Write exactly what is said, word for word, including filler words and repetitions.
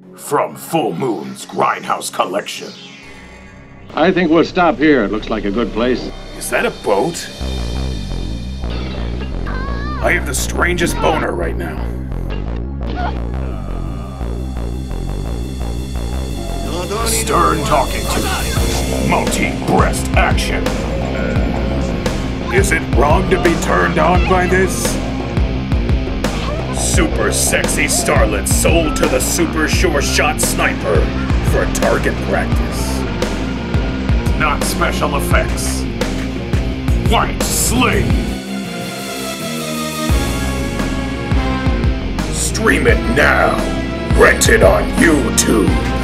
From Full Moon's Grindhouse collection. I think we'll stop here. It looks like a good place. Is that a boat? I have the strangest boner right now. Stern talking to me. Multi-breast action. Is it wrong to be turned on by this? Super sexy starlet sold to the super sure shot sniper for target practice. Not special effects. White Slave. Stream it now. Rent it on YouTube.